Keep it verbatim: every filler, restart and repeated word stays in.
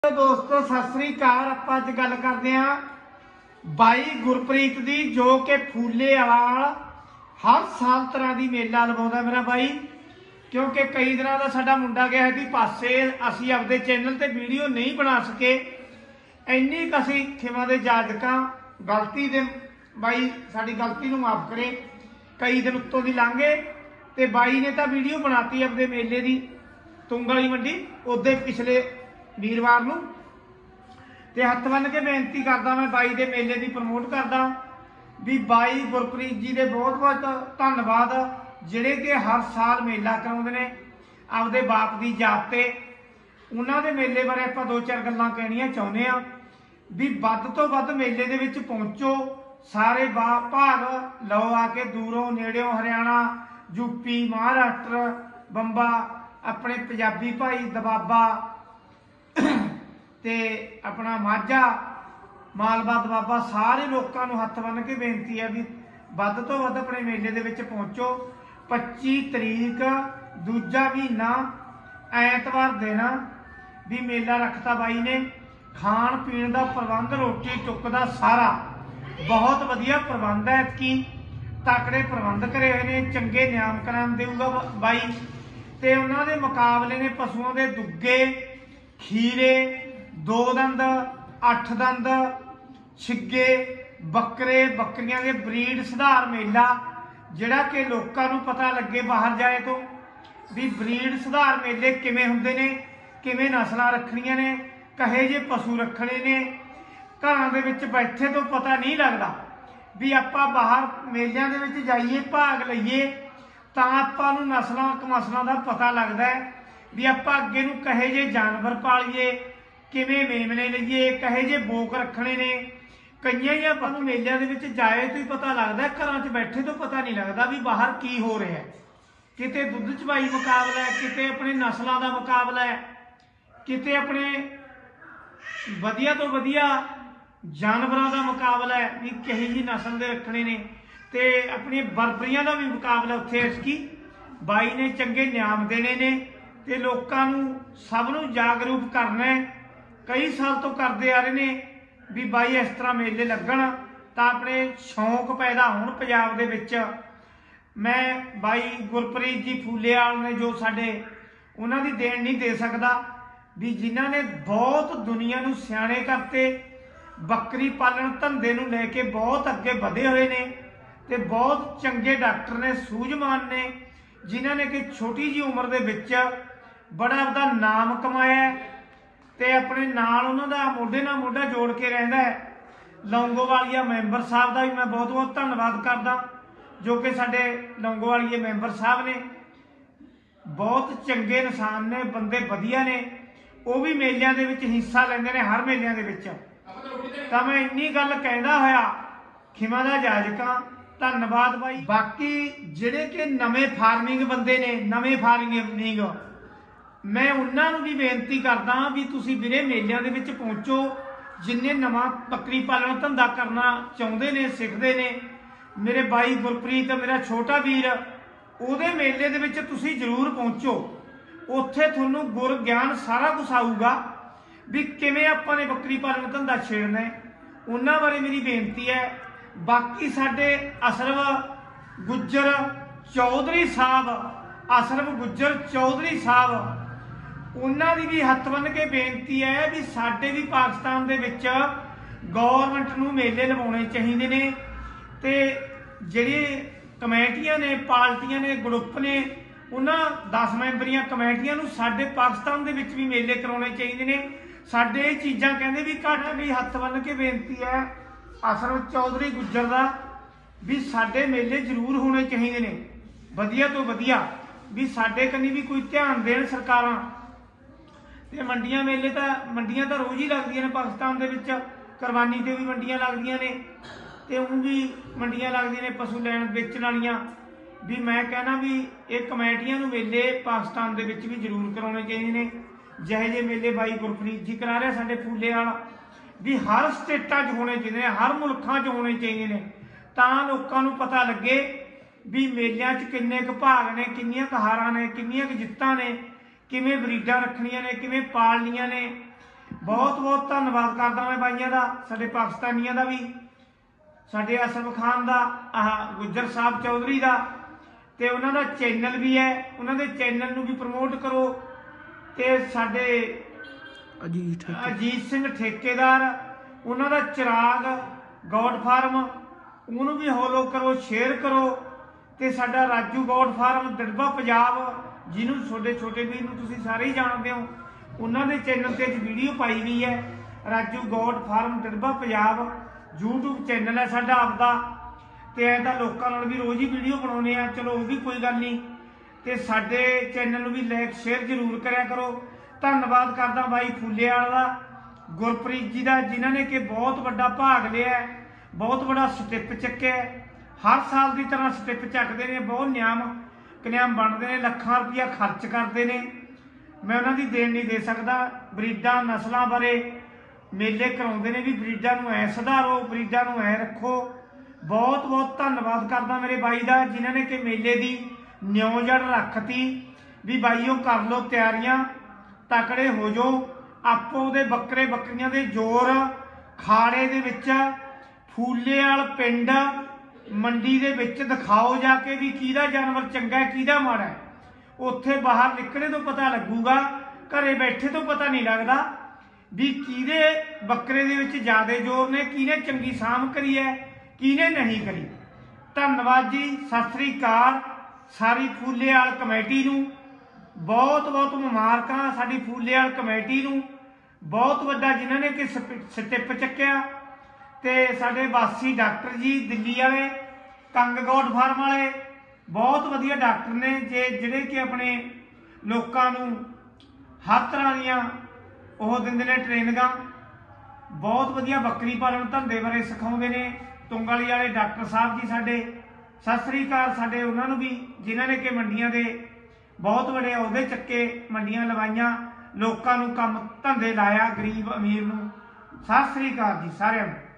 दोस्तों सत श्री अकाल। आपां अज गल करदे हां बाई गुरप्रीत दी, जो कि फूलेवाल हर साल तरह की मेला लवाउंदा मेरा बाई। क्योंकि कई दिन का साडा मुंडा गया है पासे, असीं आपदे चैनल ते वीडियो नहीं बना सके। इन्नी क असीं खिमा दे जाजकां गलती दे बाई साडी गलती नूं माफ करे। कई दिन उत्तों दी लंघे ते बाई ने तां वीडियो बनाती आपदे मेले दी तुंग वाली मंडी उदे पिछले वीरवार नूं। ते हत्थ बन के बेनती करदा मैं बाई दे मेले दी प्रमोट करदा भी बाई गुरप्रीत जी दे बहुत बहुत धन्नवाद जिहड़े कि हर साल मेला कराउंदे ने आपदे बाप दी याद ते। उन्हां दे मेले बारे आपां दो चार गल्लां कहणियां चाहुंदे आ भी वध तो वध मेले दे विच पहुंचो, सारे बा भाग लो आके दूरों नेड़ियों हरियाणा, यूपी, महाराष्ट्र, बंबा, अपने पंजाबी भाई दबाबा ते अपना माझा, मालवा दबाबा, सारे लोगों को हत्थ बन के बेनती है भी वध तो वध अपने मेले दे विच पहुंचो। पच्ची तरीक दूजा महीना ऐतवार दिन भी मेला रखता बाई ने। खाण पीण का प्रबंध, रोटी टुक का सारा बहुत वधिया प्रबंध है। कि तकड़े प्रबंध करे हुए ने, चंगे नियाम कराम देऊगा बाई। ते उन्हां दे मुकाबले ने पशुओं के दुग्गे, खीरे, दो दंद, अठ दंद, छिगे, बकरे बकरियां के ब्रीड सुधार मेला, जिहड़ा कि लोकां नूं पता लगे बाहर जाए तो भी ब्रीड सुधार मेले किवें हुंदे ने, किवें नस्लां रखणीਆਂ ने, कहे जे पशु रखने ने। घरां दे विच बैठे तो पता नहीं लगता भी आपां बाहर मेलिਆਂ ਦੇ ਵਿੱਚ जाइए भाग लईए ਤਾਂ ਆਪਾਂ ਨੂੰ नस्लां कमसलां ਦਾ पता लगता है भी आपां ਅੱਗੇ ਨੂੰ कहे जे जानवर पालीए, किवें मेमने लईए, कहे जे बोक रखने ने। कईयां ही आपां नूं मेलिਆਂ ਦੇ ਵਿੱਚ जाए तो ही पता लगता है, घरां 'ਚ बैठे तो पता नहीं लगता भी बाहर की हो रहा है। किते दुध चवाई मुकाबला है, किते अपने नस्लों का मुकाबला है, किते अपने वधिया तो वधिया जानवरों का मुकाबला है भी कही जी नस्ल के रखने ने। ते अपनी बरबरियां का भी मुकाबला उत्थे इसकी बाई ने चंगे नियाम देने ने ते लोकां नूं सब नूं जागरूक करना है। कई साल तो करते आ रहे ने भी बाई इस तरह मेले लगन तां अपने शौक पैदा होण पंजाब दे विच। मैं बाई गुरप्रीत जी फूलेवाल ने जो साडे उन्हां दी देन नहीं दे सकदा भी जिन्हां ने बहुत दुनिया नूं सियाणे करते, बकरी पालन धंधे नूं लैके बहुत अगे वधे हुए ने ते बहुत चंगे डॉक्टर ने, सूझवान ने, जिन्हां ने कि छोटी जी उम्र दे विच बड़ा अपना नाम कमाया ते अपने नाल उन्हां दा मोढे नाल मोढा जोड़ के रहिंदा है। लौंगोवालिया मैंबर साहब का भी मैं बहुत बहुत धन्नवाद करदा जो कि साडे लौंगोवालिए मैंबर साहब ने बहुत चंगे इंसान ने, बंदे वधिया ने। वो भी मेलिਆਂ ਦੇ ਵਿੱਚ हिस्सा लेंदे ने हर मेलिਆਂ ਦੇ ਵਿੱਚ। ਤਾਂ मैं इन्नी गल कहदा होया खिमा दा जाजकां धन्नवाद बाई। बाकी जिहड़े कि नवें फार्मिंग बंदे ने, नवें फार्मिंग मैं उन्होंने भी बेनती करदा भी तुसीं वीरे मेलिਆਂ ਦੇ ਵਿੱਚ पहुंचो। जिन्ने नवां बकरी पालन धंधा करना चाहुंदे ने, सिखदे ने, मेरे बाई गुरप्रीत मेरा छोटा वीर उहदे मेले दे विच तुसीं जरूर पहुंचो। उत्थे तुहानूं गुर ज्ञान सारा कुछ आऊगा भी किवें आपां ने बकरी पालन धंधा छेड़ना है। उन्हां बारे मेरी बेनती है। बाकी साडे असरफ गुज्जर चौधरी साहब, असरफ गुज्जर चौधरी साहब उन्हां दी भी हत्थ बन के बेनती है भी साडे भी पाकिस्तान दे विच गौरमेंट नूं मेले लवाउणे चाहीदे ने ते जिहड़ी कमेटियां ने, पार्टियां ने, ग्रुप ने, उन्हां दस मैंबरियां कमेटियां नूं साडे पाकिस्तान दे विच भी मेले कराउणे चाहीदे ने। साडे ये चीज़ां कहंदे भी घट भी हत्थ बन के बेनती है असरफ चौधरी गुज्जर दा भी साडे मेले जरूर होने चाहिए ने, वधिया तो वधिया भी साडे कन्नी भी कोई ध्यान देण सरकारां। ते मंडियां मेले तां मंडियां तां रोज़ ही लगदियां ने पाकिस्तान दे विच, कुरबानी ते भी मंडियां लगदियां ने ते उं भी मंडियां लगदियां ने पशु लैण बेचण वालियां। भी मैं कहना भी ये कमेटियां नूं मेले पाकिस्तान दे विच भी जरूर कराउणे चाहिए ने जिहे जे मेले बाई गुरप्रीत जी करा रहे साडे फूलेवाल भी हर स्टेटां 'च होने चाहिए, हर मुल्कां 'च होने चाहिए ने तां लोकां नूं पता लगे भी मेलिਆਂ 'ਚ किन्ने क भाग ने, किन्नियां क हारां ने, किन्नियां क जित्तां ने, किवें ब्रीडां रखणीਆਂ ने, किवें पालणीਆਂ ने। बहुत बहुत धन्नवाद करदा मैं बाइयां दा, साडे पाकिस्तानियां दा भी, साडे असफ खान दा, आह गुज्जर साहब चौधरी दा, ते उन्हां दा चैनल भी है, उन्हां दे चैनल नूं भी प्रमोट करो। ते साडे अजीत अजीत सिंह ठेकेदार, उन्हां दा चिराग गौड फार्म, उन्होंने भी फॉलो करो, शेयर करो। तो साडा राजू गौड फार्म दिड़बा पंजाब, जिन्होंने छोटे छोटे वीर नूं तुसीं सारे ही जानते हो, उन्होंने चैनल से अज वीडियो पाई हुई है। Raju Gaud farm Dirba Punjab YouTube channel है साडा आपदा। तो ऐ तां लोकां नाल भी रोज़ ही वीडियो बनाउने आ, चलो वो भी कोई गल नहीं। तो साडे चैनल नूं भी लाइक शेयर जरूर करया करो। धन्नवाद करदा बाई फुलेवाल दा, गुरप्रीत जी का, जिन्होंने कि बहुत बड़ा भाग लिया है, बहुत बड़ा स्टिप चुक्या है। हर साल की तरह स्टिप चकते हैं, बहुत नियम कन्याम बनते हैं, लखा रुपया खर्च करते हैं। मैं उन्होंने देन नहीं दे सकता। ब्रीडा नस्लों बारे मेले कराते हैं भी ब्रीडा नूं ऐ सुधारो, ब्रीडा नूं ऐ रखो। बहुत बहुत धन्नवाद करदा मेरे बाई का, जिन्होंने कि मेले की न्यौ जड़ रखती भी बाईओ कर लो तैयारियां, तकड़े हो जाओ। आपो दे बकरे बकरियां दे जोर खाड़े दे विच फूलेवाल पिंड मंडी दे विच दिखाओ जाके भी किहदा जानवर चंगा है किहदा माड़ा है। उत्थे बाहर निकले तो पता लगूगा, घरे बैठे तो पता नहीं लगता भी किहदे बकरे दे विच ज़्यादा जोर ने, किहने चंगी साम करी है किहने नहीं करी। धन्नवाद जी, सत श्री अकाल सारी फूलेवाल कमेटी नूं, बहुत बहुत मुबारकां साडी फूलेवाल कमेटी नूं, बहुत वड्डा जिन्होंने कि स्टिप चक्या। ते साडे वासी डॉक्टर जी दिल्ली वाले कंग गौड फार्म वाले बहुत वधिया डॉक्टर ने, जे जिहड़े कि अपने लोकां नूं हर तरह दीआं ओह दिंदे ने ट्रेनिंगां। बहुत वधिया बकरी पालन धंधे बारे सिखाउंदे ने। तुंगाली वाले डॉक्टर साहब जी साडे, सत श्री अकाल साडे उन्हां नूं भी, जिन्हां ने कि मंडियां दे बहुत बड़े अहुदे चक्के, मंडियां लवाइयां, लोकां नूं काम धंधे लाया, गरीब अमीर नूं। सत श्री अकाल जी सारिआं नूं।